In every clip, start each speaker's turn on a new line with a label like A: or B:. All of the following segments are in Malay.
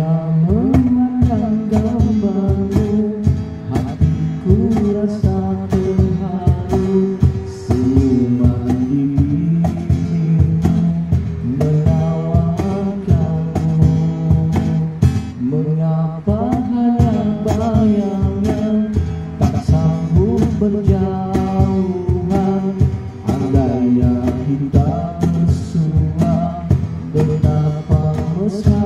A: Bila memandang gambarmu, hatiku rasa terharu. Senyuman di bibirmu menawarkanmu. Mengapa hanya bayangan tak sanggup berjauhan? Andainya kita bersua, betapa mesra.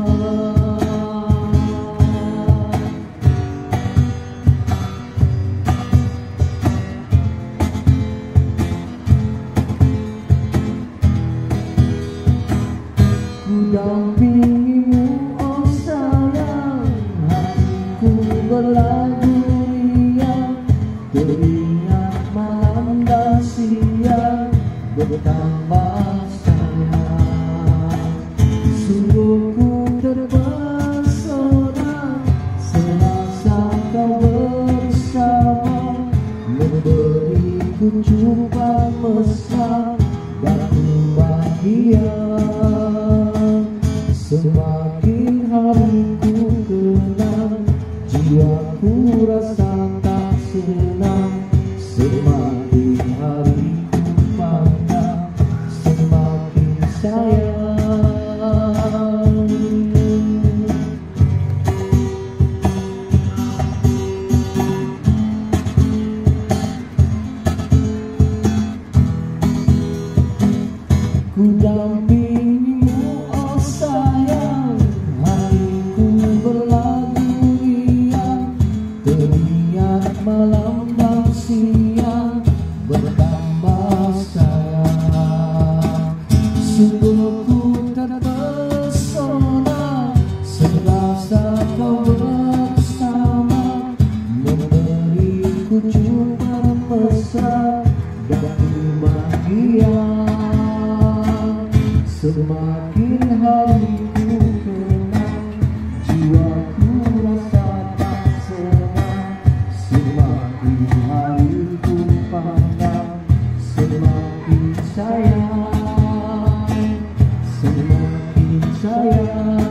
A: Ku dampingimu, oh sayang, hatiku berlagu riang. Teringat malam dan siang, bertambah sayang. Sungguh ku terpesona semasa kau bersama, memberiku jumpa mesra dan ku bahagia. Semakin hari ku kenal, jiwaku rasa tak senang. Semakin hari ku pandang, semakin sayang. Ku dampingimu, oh sayang, hatiku berlagu riang. Teringat malam dan siang, bertambah sayang. Sungguh ku terpesona semasa kau bersama, memberiku jumpa mesra dan bahagia. Semakin hari ku kenal, jiwaku rasa tak senang. Semakin hari ku pandang, semakin sayang. Semakin sayang.